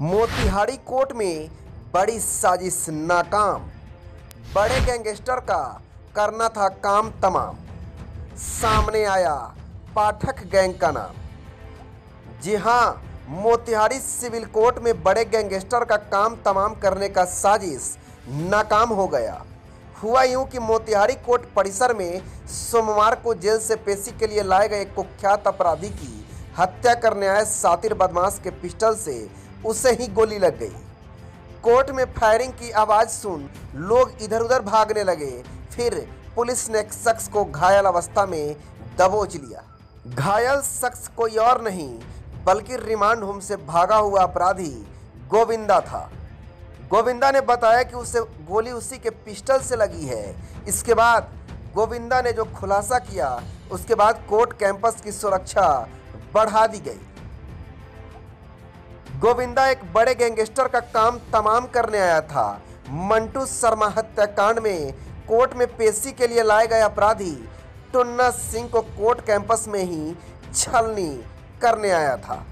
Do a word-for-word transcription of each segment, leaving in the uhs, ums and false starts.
Motihari court में बड़ी साजिश नाकाम। बड़े गैंगस्टर का करना था काम तमाम। सामने आया पाठक गैंग का नाम। जी हां, मोतिहारी सिविल कोर्ट में बड़े गैंगस्टर का काम तमाम करने का साजिश नाकाम हो गया। हुआ यूं कि मोतिहारी कोर्ट परिसर में सोमवार को जेल से पेशी के लिए लाए गए कुख्यात अपराधी की हत्या करने आए सातिर बदमाश के पिस्टल से उसे ही गोली लग गई। कोर्ट में फायरिंग की आवाज सुन लोग इधर उधर भागने लगे। फिर पुलिस ने एक शख्स को घायल अवस्था में दबोच लिया। घायल शख्स कोई और नहीं बल्कि रिमांड होम से भागा हुआ अपराधी गोविंदा था। गोविंदा ने बताया कि उसे गोली उसी के पिस्टल से लगी है। इसके बाद गोविंदा ने जो खुलासा किया, उसके बाद कोर्ट कैंपस की सुरक्षा बढ़ा दी गई। गोविंदा एक बड़े गैंगस्टर का काम तमाम करने आया था। मंटू शर्मा हत्याकांड में कोर्ट में पेशी के लिए लाए गए अपराधी टुन्ना सिंह को कोर्ट कैंपस में ही छलनी करने आया था।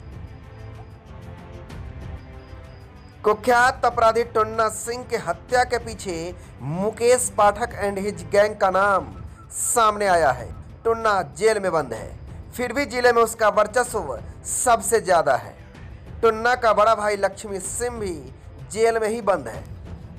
कुख्यात अपराधी टुन्ना सिंह के हत्या के पीछे Mukesh Pathak and his gang का नाम सामने आया है। टुन्ना जेल में बंद है, फिर भी जिले में उसका वर्चस्व सबसे ज्यादा है। टुन्ना का बड़ा भाई लक्ष्मी सिंह भी जेल में ही बंद है।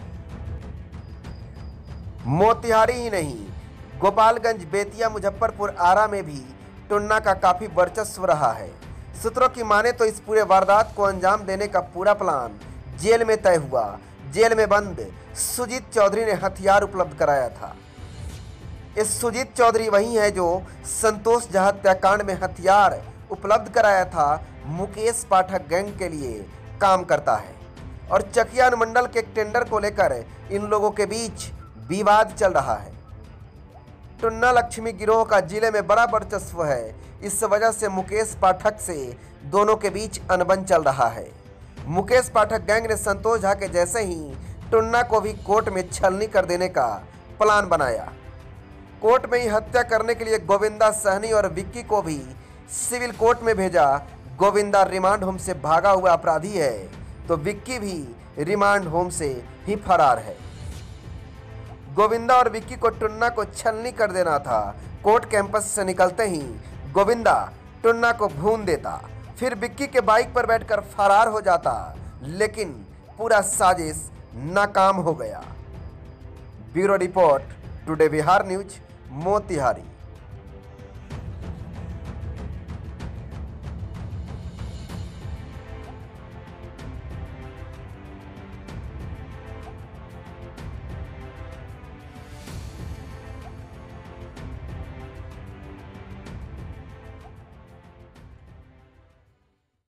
मोतिहारी ही नहीं, गोपालगंज, बेतिया, मुजफ्फरपुर, आरा में भी टुन्ना का काफी वर्चस्व रहा है। सूत्रों की माने तो इस पूरे वारदात को अंजाम देने का पूरा प्लान जेल में तय हुआ। जेल में बंद सुजीत चौधरी ने हथियार उपलब्ध कराया था। इस सुजीत चौधरी वही है जो संतोष झा हत्याकांड में हथियार उपलब्ध कराया था। मुकेश पाठक गैंग के लिए काम करता है और चकिया अनुमंडल के टेंडर को लेकर इन लोगों के बीच विवाद चल रहा है। टुन्ना लक्ष्मी गिरोह का जिले में बड़ा वर्चस्व है। इस वजह से मुकेश पाठक से दोनों के बीच अनबन चल रहा है। मुकेश पाठक गैंग ने संतोष झा के जैसे ही टुन्ना को भी कोर्ट में छलनी कर देने का प्लान बनाया। कोर्ट में ही हत्या करने के लिए गोविंदा सहनी और विक्की को भी सिविल कोर्ट में भेजा। गोविंदा रिमांड होम से भागा हुआ अपराधी है तो विक्की भी रिमांड होम से ही फरार है। गोविंदा और विक्की को टुन्ना को छलनी कर देना था। कोर्ट कैंपस से निकलते ही गोविंदा टुन्ना को भून देता, फिर विक्की के बाइक पर बैठकर फरार हो जाता, लेकिन पूरा साजिश नाकाम हो गया। Bureau report, today Bihar news, Motihari.